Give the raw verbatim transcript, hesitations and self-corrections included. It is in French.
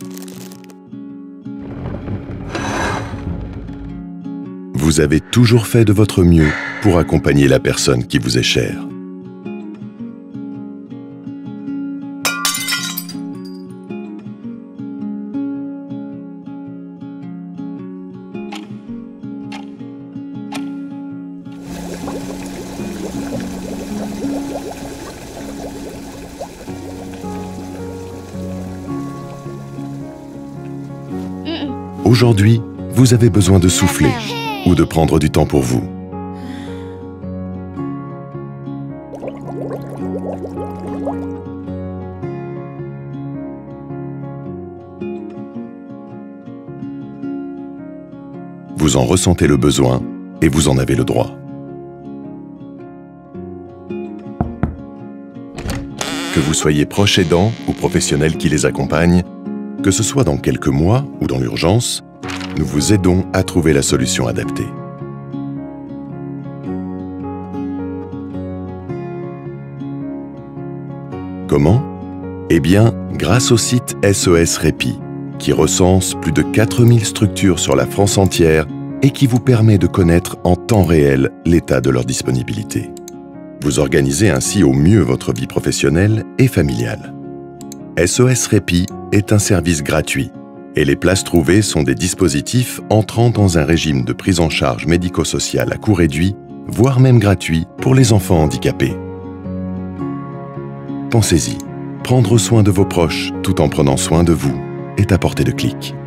Vous avez toujours fait de votre mieux pour accompagner la personne qui vous est chère. Aujourd'hui, vous avez besoin de souffler ou de prendre du temps pour vous. Vous en ressentez le besoin et vous en avez le droit. Que vous soyez proche aidant ou professionnel qui les accompagne, que ce soit dans quelques mois ou dans l'urgence, nous vous aidons à trouver la solution adaptée. Comment? Eh bien, grâce au site S O S Répit, qui recense plus de quatre mille structures sur la France entière et qui vous permet de connaître en temps réel l'état de leur disponibilité. Vous organisez ainsi au mieux votre vie professionnelle et familiale. S O S Répit est un service gratuit et les places trouvées sont des dispositifs entrant dans un régime de prise en charge médico-sociale à coût réduit, voire même gratuit pour les enfants handicapés. Pensez-y, prendre soin de vos proches tout en prenant soin de vous est à portée de clic.